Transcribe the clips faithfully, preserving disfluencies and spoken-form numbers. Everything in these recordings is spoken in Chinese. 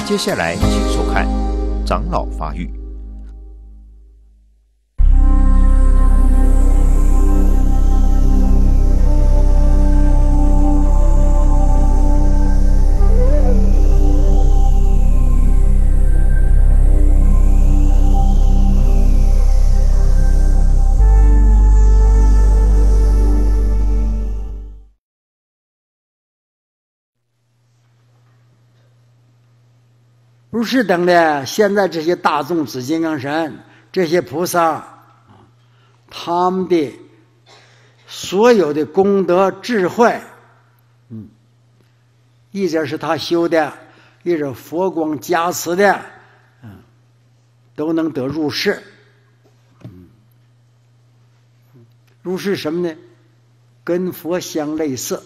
接下来请收看《长老发育》。 不是等的，现在这些大众紫金刚神，这些菩萨，他们的所有的功德智慧，嗯，一者是他修的，一者佛光加持的，嗯，都能得入世。嗯，入世什么呢？跟佛相类似。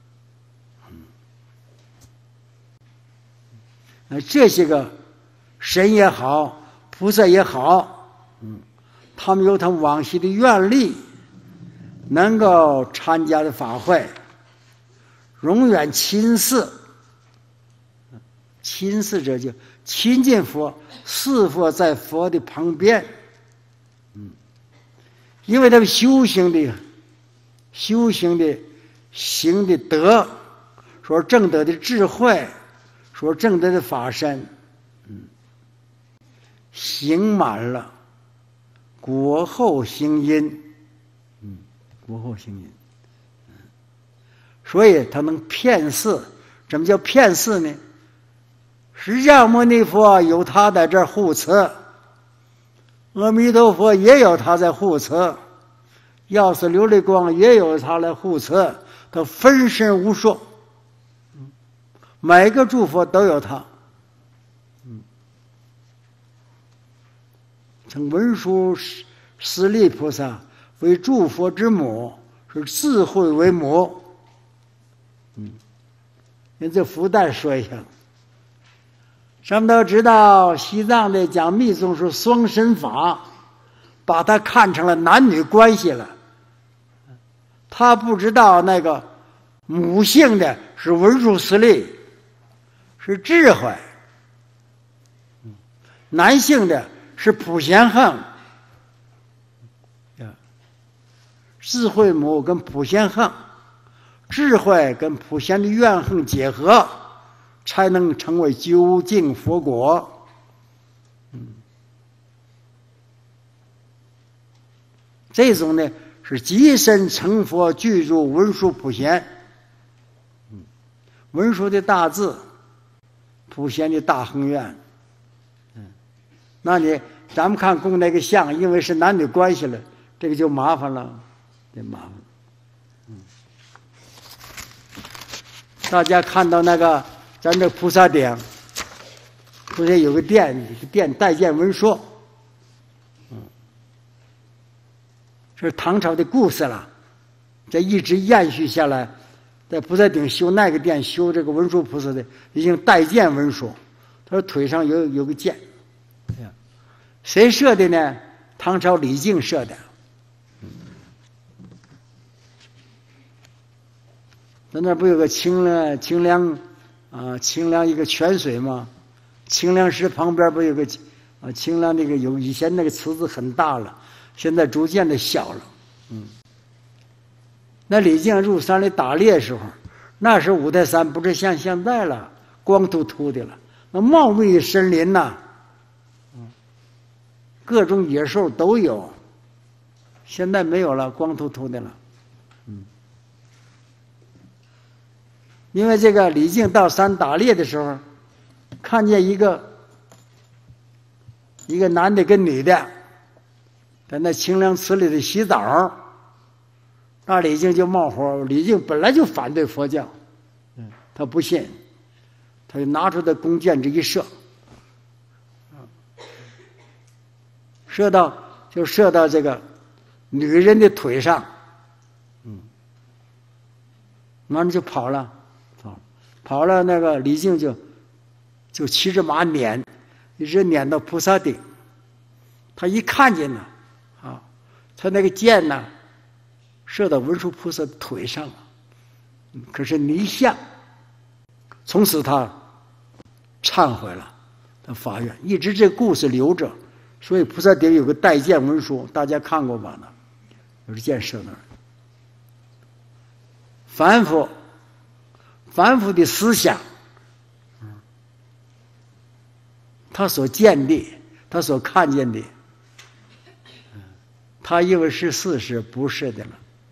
呃，这些个神也好，菩萨也好，嗯，他们有他们往昔的愿力，能够参加的法会，永远亲视。亲视者就亲近佛，侍佛在佛的旁边。嗯，因为他们修行的、修行的、行的德，说正德的智慧。说正德的法身，嗯，行满了，果后行因，嗯，果后行因，嗯，所以他能骗世。怎么叫骗世呢？释迦牟尼佛有他在这儿护持，阿弥陀佛也有他在护持，药师琉璃光也有他来护持，他分身无数。每个诸佛都有他，嗯，从文殊师利菩萨为诸佛之母，是智慧为母。嗯，你这福袋说一下，咱们都知道西藏的讲密宗是双身法，把它看成了男女关系了。他不知道那个母性的是文殊师利。是智慧，男性的是普贤恒，智慧母跟普贤恒，智慧跟普贤的愿恒结合，才能成为究竟佛果。嗯，这种呢是即身成佛，具足文殊普贤。嗯，文殊的大智。普贤的大恒愿，嗯，那你咱们看供那个像，因为是男女关系了，这个就麻烦了，得麻烦。嗯，大家看到那个咱这菩萨顶，不是有个殿，殿带见文殊，嗯，这是唐朝的故事了，这一直延续下来。在菩萨顶修那个殿，修这个文殊菩萨的，已经带剑文殊。他说腿上有有个剑，谁设的呢？唐朝李靖设的。咱那不有个清凉清凉啊清凉一个泉水吗？清凉寺旁边不有个啊清凉那个有以前那个池子很大了，现在逐渐的小了，嗯。那李靖入山里打猎的时候，那时候五台山不是像现在了，光秃秃的了，那茂密的森林呐、啊，各种野兽都有，现在没有了，光秃秃的了。嗯，因为这个李靖到山打猎的时候，看见一个一个男的跟女的，在那清凉池里头洗澡。那李靖就冒火，李靖本来就反对佛教，他不信，他就拿出的弓箭这一射，射到就射到这个女人的腿上，嗯，完了就跑了，跑跑了，那个李靖就就骑着马撵，一直撵到菩萨顶，他一看见呢，啊，他那个箭呢。射到文殊菩萨的腿上了，可是泥像，从此他忏悔了， 的法愿，一直这故事留着。所以菩萨顶有个代见文书，大家看过吧？呢，有一件事那儿，凡夫，凡夫的思想，他所见的，他所看见的，他以为是事实，不是的了。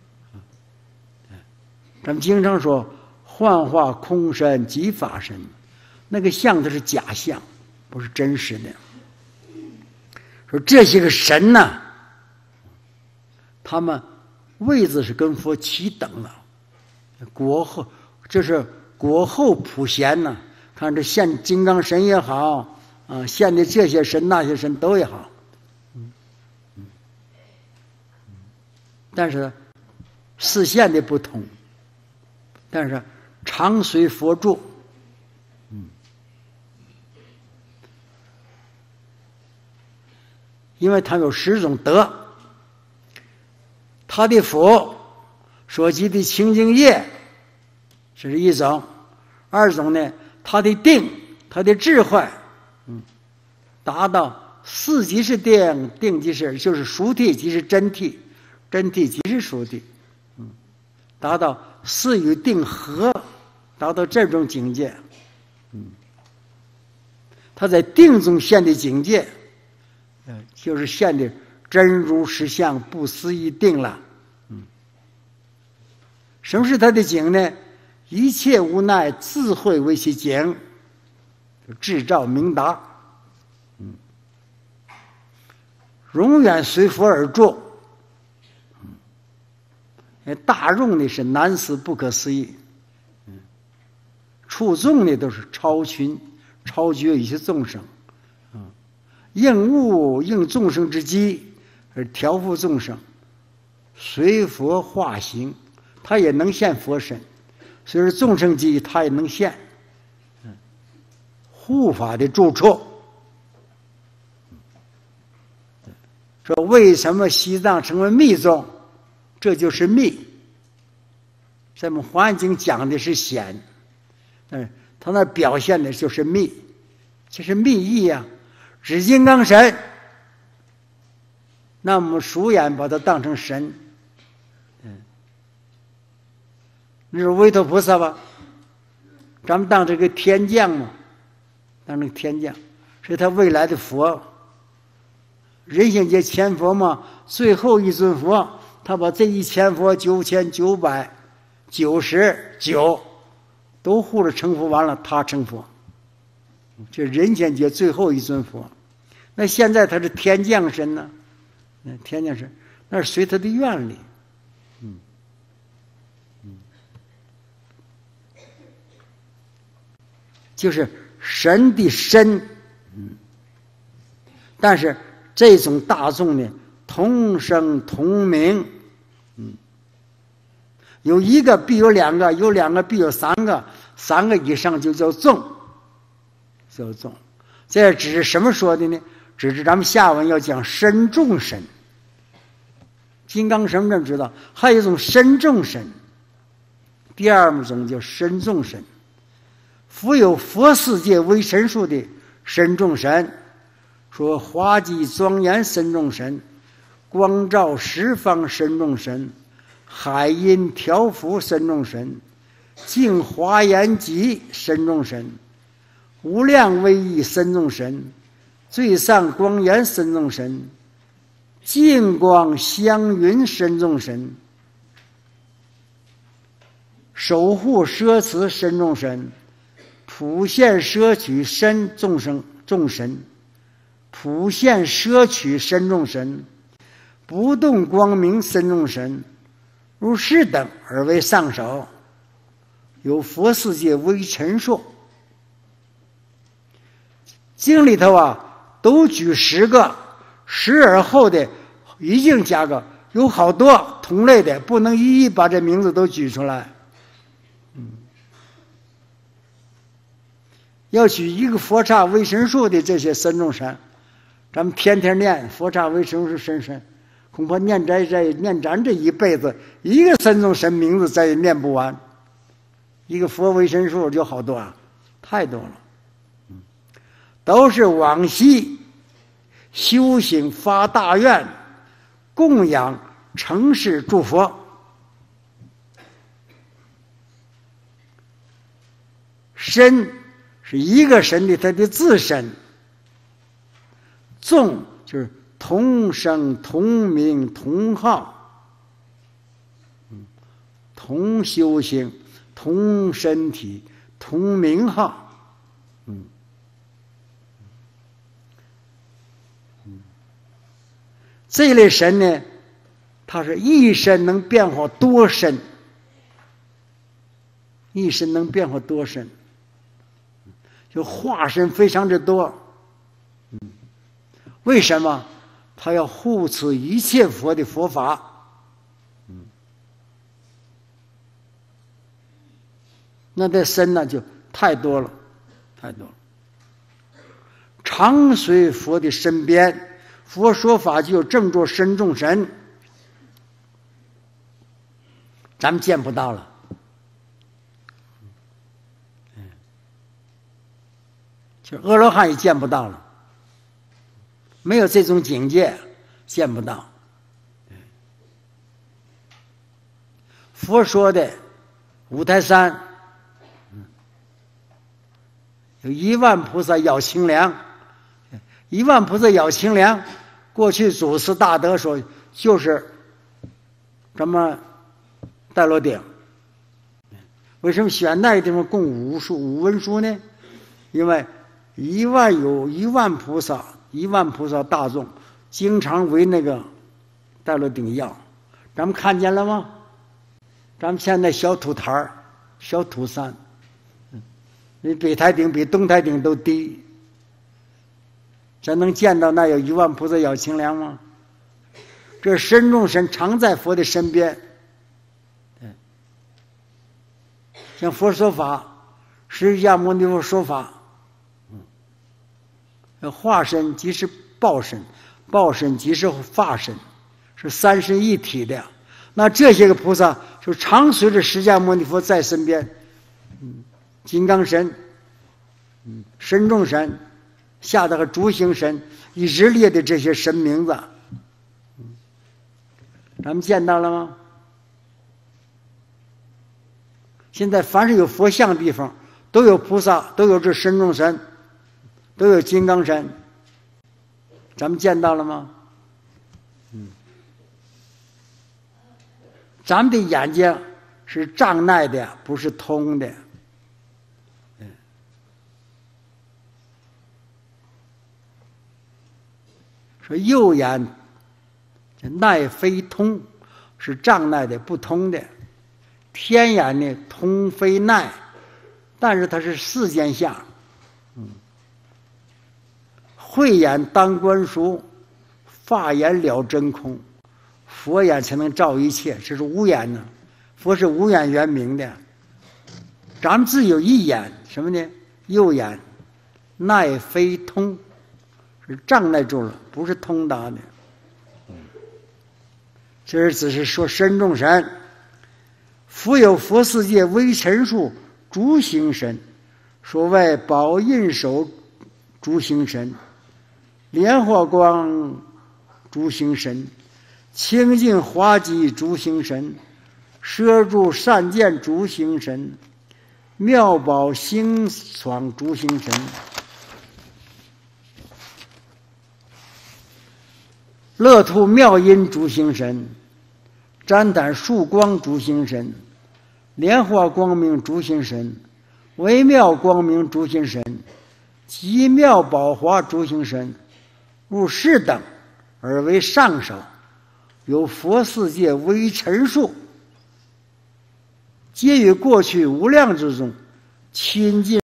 咱们经常说幻化空身即法身，那个相它是假象，不是真实的。说这些个神呢、啊，他们位子是跟佛齐等了，国后这是国后普贤呢、啊。看这现金刚神也好啊，现的这些神那些神都也好，嗯嗯，但是视线的不同，但是常随佛住，嗯，因为他有十种德，他的佛所积的清净业，这是一种；二种呢，他的定，他的智慧，嗯，达到四即是定，定即是就是熟谛即是真谛，真谛即是熟谛，嗯，达到四与定合，达到这种境界，嗯，他在定中现的境界，嗯，就是现的真如实相不思议定了，嗯，什么是他的境呢？一切无奈自慧为其境，智照明达，嗯，永远随佛而住，嗯，大众呢是难思不可思议，嗯，处众呢都是超群超绝一切众生，嗯，应物应众生之机而调伏众生，随佛化行，他也能现佛身。所以说众生机他也能现，嗯，护法的住处。说为什么西藏成为密宗？这就是密。咱们《华严经》讲的是显，嗯，他那表现的就是密，这是密意啊。指金刚神，那我们俗眼把它当成神。你说维陀菩萨吧，咱们当这个天将嘛，当这个天将，是他未来的佛。人仙界千佛嘛，最后一尊佛，他把这一千佛九千九百九十九都护着成佛，完了他成佛，这人间界最后一尊佛。那现在他是天将身呢，那天将身那是随他的愿力。就是神的身，嗯，但是这种大众呢，同声同名，嗯，有一个必有两个，有两个必有三个，三个以上就叫众，叫众。这只是什么说的呢？只是咱们下文要讲身众神，金刚神正知道，还有一种身众神，第二种叫身众神。复有佛世界为神数的身众神，说华极庄严身众神，光照十方身众神，海音调伏身众神，净华严极身众神，无量威仪身众神，最上光严身众神，净光香云身众神，守护奢侈身众神，普现摄取身众生众神，普现摄取身众神，不动光明身众神，如是等而为上首，有佛世界为陈述。经里头啊，都举十个，十而后的一定加个，有好多同类的，不能一一把这名字都举出来。要举一个佛刹为神数的这些身众神，咱们天天念佛刹为神数神神，恐怕念这这念咱这一辈子一个身众神名字再也念不完。一个佛为神数就好多啊，太多了。嗯， 都是往昔修行发大愿，供养承事诸佛。身是一个身体，它的自身；众就是同生、同名、同号，同修行、同身体、同名号。嗯，这一类神呢，它是一身能变化多身，一身能变化多身。就化身非常之多，嗯，为什么？他要护持一切佛的佛法，嗯，那这身呢就太多了，太多了。常随佛的身边，佛说法就正作身众神，咱们见不到了。就阿罗汉也见不到了，没有这种境界，见不到。佛说的五台山，有一万菩萨咬清凉，一万菩萨咬清凉。过去祖师大德说，就是什么戴罗顶。为什么选那个地方供五书五文书呢？因为一万有一万菩萨，一万菩萨大众经常为那个戴罗顶要，咱们看见了吗？咱们现在小土台儿、小土山，比北台顶比东台顶都低，咱能见到那有一万菩萨咬清凉吗？这身众神常在佛的身边，像佛说法，释迦牟尼佛说法。化身即是报身，报身即是法身，是三身一体的。那这些个菩萨就常随着释迦牟尼佛在身边，嗯，金刚神，嗯，身众神，下头和诸行神，一直列的这些神名字，嗯，咱们见到了吗？现在凡是有佛像的地方，都有菩萨，都有这身众神。都有金刚神，咱们见到了吗？嗯，咱们的眼睛是障碍的，不是通的。嗯，说右眼耐非通，是障碍的，不通的。天眼呢，通非耐，但是它是世间相。嗯。慧眼当观殊，法眼了真空，佛眼才能照一切，这是无眼呢。佛是无眼圆明的，咱们自有一眼，什么呢？右眼耐非通，是障碍住了，不是通达的。这是只是说身众神，复有佛世界微尘数诸行神，所谓宝印手诸行神。莲花光诸行神，清净华极诸行神，摄住善见诸行神，妙宝星爽诸行神，乐土妙音诸行神，旃檀树光诸行神，莲花光明诸行神，微妙光明诸行神，极妙宝华诸行神，入是等而为上首，有佛世界微尘数，皆于过去无量之中亲近